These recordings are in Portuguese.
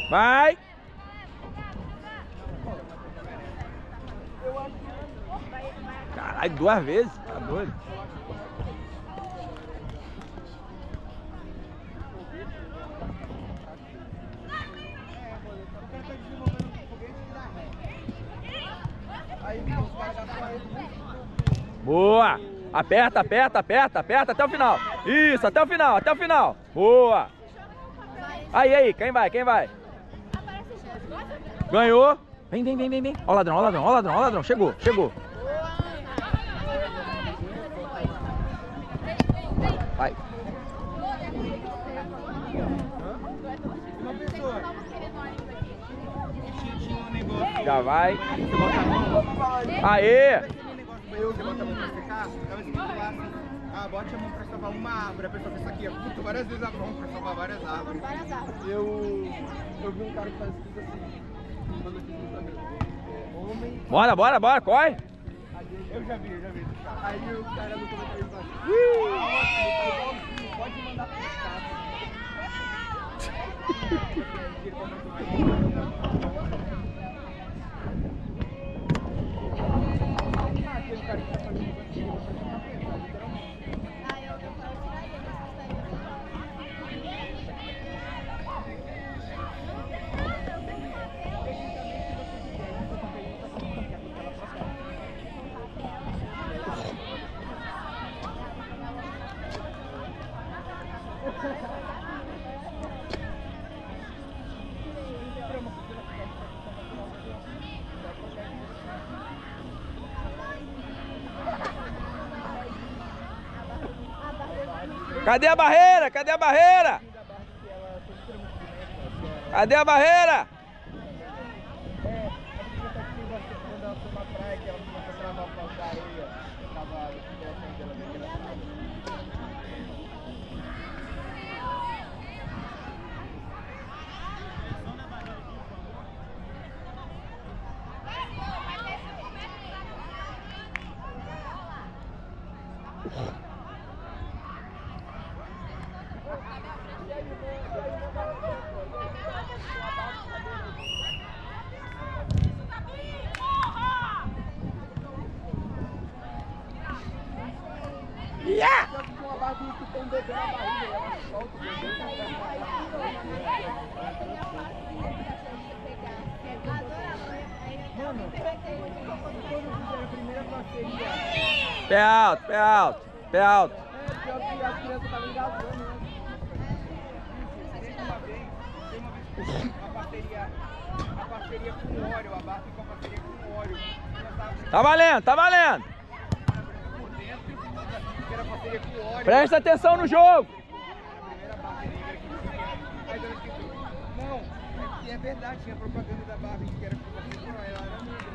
Vai. Caralho, 2 vezes. Tá doido. Boa! Aperta, aperta, aperta, aperta até o final. Isso, até o final, até o final. Boa! Aí, quem vai, quem vai? Ganhou. Vem, vem, vem, vem, vem. Ó o ladrão, ó o ladrão, ó o ladrão, ó o ladrão. Chegou, chegou. Vai. Já vai. Aê! Você bota a mão pra secar, tava escrito lá assim, bote a mão pra salvar uma árvore. A pessoa fez isso aqui, puta, várias vezes a mão pra salvar várias árvores. Eu vi um cara que faz isso assim, quando eu fiz no Instagram. Homem... Bora, bora, bora, corre! Eu já vi. Aí o cara no comentário falou, pode mandar pra casa. Cadê a barreira? Cadê a barreira? Cadê a barreira? Pé alto, pé alto, pé alto. Pior que as crianças estavam engasgando, né? A parceria com o óleo, a barra ficou a parceria com o óleo. Tá valendo, tá valendo. Presta atenção no jogo. Não, é verdade, tinha propaganda da Barbie que era com você, não, ela era muito.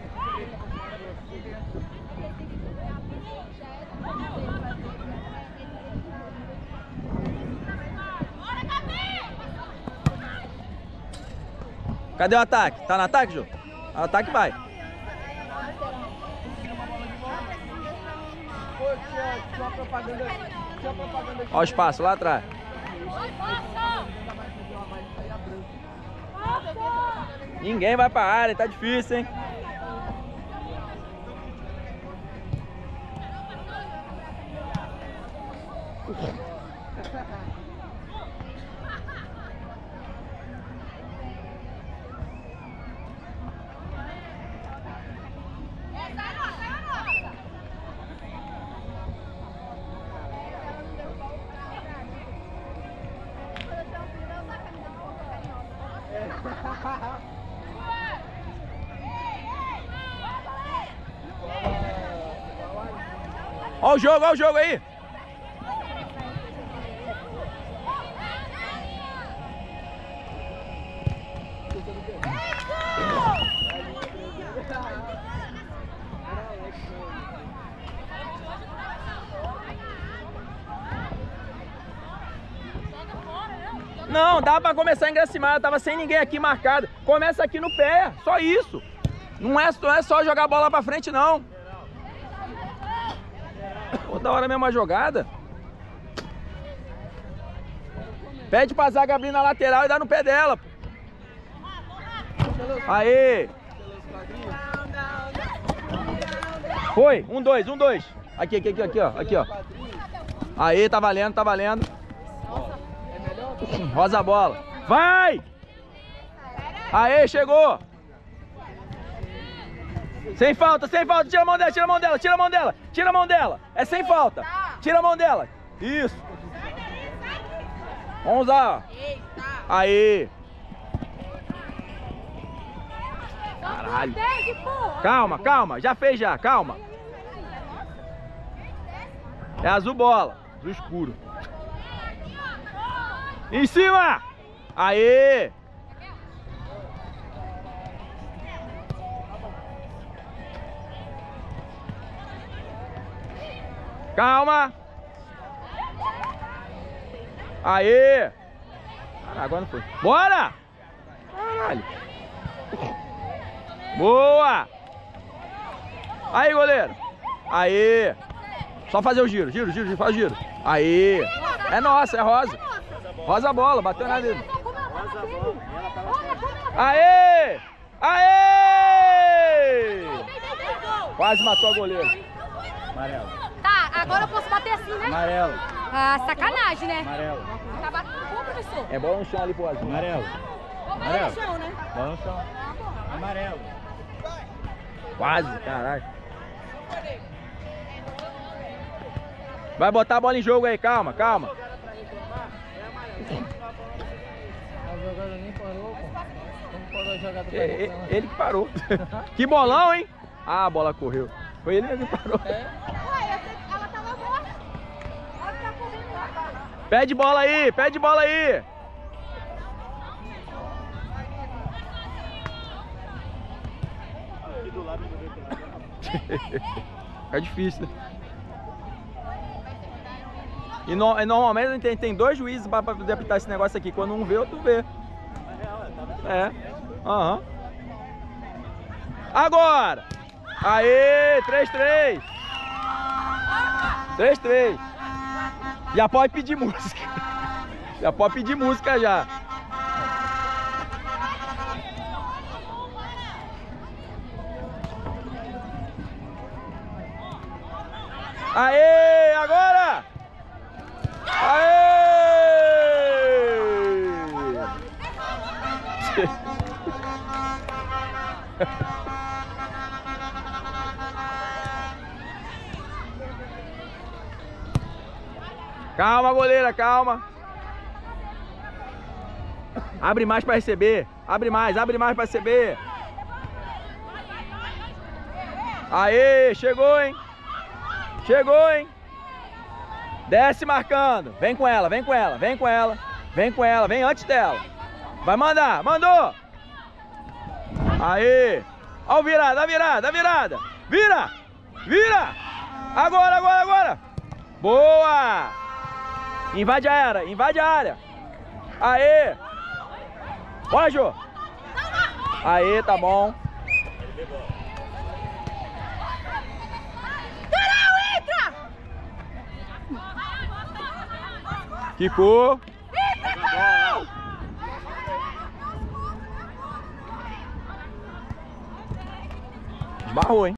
Cadê o ataque? Tá no ataque, Ju? O ataque vai. Olha o espaço lá atrás. Ninguém vai pra área, tá difícil, hein? Olha o jogo aí! Não, dá pra começar a engracimar, tava sem ninguém aqui marcado. Começa aqui no pé, só isso. Não é só jogar a bola pra frente, não. Toda hora a mesma jogada. Pede pra zaga abrir na lateral e dá no pé dela, pô. Aê! Foi, 1-2. Aqui, ó. Aê, tá valendo, Rosa a bola. Vai! Aê, chegou! Sem falta, tira a mão dela. É sem falta. Tira a mão dela. Isso. Vamos lá. Aê. Caralho. Calma. Já fez já, calma. É azul bola. Azul escuro. Em cima. Aê. Calma. Aê. Agora não foi. Bora. Caralho. Boa. Aí, goleiro. Aê. Só fazer o giro. Faz o giro. Aê. É nossa, é rosa. Rosa a bola, bateu na dele. Aê. Quase matou a goleira. Amarelo. Tá, agora eu posso bater assim, né? Amarelo. Ah, sacanagem, né? Amarelo. Tá batendo como, professor? É bola no chão ali pro azul. Amarelo. Bola no chão, né? Bola no chão. Amarelo. Quase, caralho. Vai botar a bola em jogo aí, calma. A jogada nem parou, pô. Como parou a jogada? Ele que parou. Que bolão, hein? Ah, a bola correu. Foi ele mesmo que parou. Ué, ela tava morta. Ela tá correndo lá. Pede bola aí. Aqui do lado do meu. É difícil, né? E normalmente tem dois juízes para poder apitar esse negócio aqui. Quando um vê, outro vê. É. Aham. Agora! Aê! 3-3! 3-3! Já pode pedir música. Já. Aê! Agora! Aê! Calma, goleira, calma. Abre mais para receber. Abre mais para receber. Aê, chegou, hein? Desce marcando. Vem com ela. Vem antes dela. Vai mandar, mandou. Aê. Ó a virada. Vira. Agora. Boa. Invade a área. Aê. Bora, Jô. Aê, tá bom. Quicou. Esbarrou, hein?